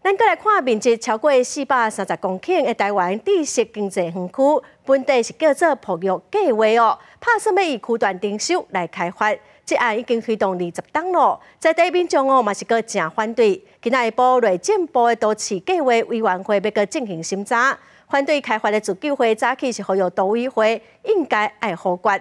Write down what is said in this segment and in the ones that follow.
咱再来看面积超过430公顷的台湾知识经济园区，本地是叫做培育计划哦，打算要以区段征收来开发。这案已经推动20档咯，在地民众哦嘛是个正反对。今仔日部内政部的都市计划委员会要个进行审查，反对开发的自救会早起是呼吁都委会应该爱好决。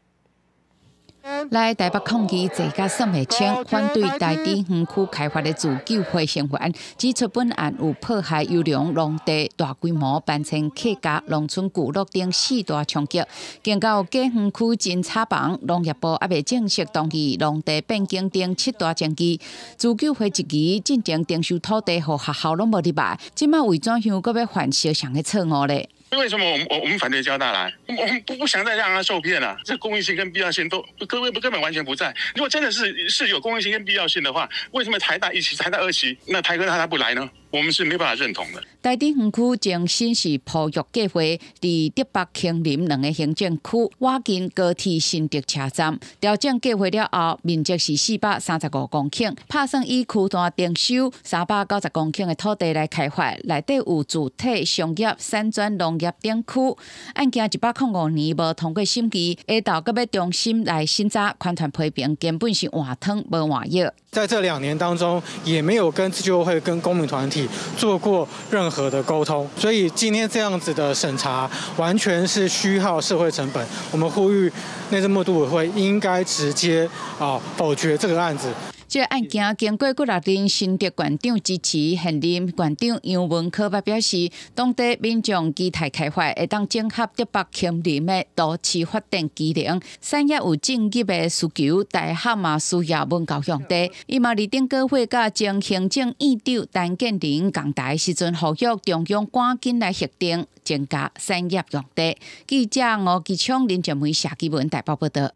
来台北抗议坐甲宋美清反对台地园区开发的自救会成员指出，本案有迫害优良农地、大规模搬迁客家、农村聚落等4大冲击。经到假园区侦查房，农业部还未正式同意农地变更等7大证据。自救会一期进前征收土地，和学校拢无入来，即马为怎样搁要犯相同的错误呢？ 为什么我们反对交大来？我们不想再让他受骗了。这公益性跟必要性都根本完全不在。如果真的是有公益性跟必要性的话，为什么台大1期、台大2期，那台科大他不来呢？我们是没办法认同的。 台地园区正新市培育计划，伫竹北、庆林2个行政区挖近高铁新竹车站，调整计划了后，面积是435公顷，打算以区段征收390公顷的土地来开发，内底有住体、商业、山庄、农业等区。案件105年无通过审议，下昼搁要重新来审查，款团批评根本是换汤无换药。 在这2年当中，也没有跟自救会跟公民团体做过任何的沟通，所以今天这样子的审查完全是虚耗社会成本。我们呼吁内政部都委会应该直接否决这个案子。 这个案件经过6任新竹县长支持，现任县长杨文科表示，当地民众期待开发会当整合竹北庆林的都市发展机能，产业有正业的需求，大学嘛需要文教用地。伊嘛伫顶个月甲前行政院长陈建仁共台时阵，呼吁中央赶紧来核定增加产业用地。记者吴基昌、林建梅、夏基文台北报道。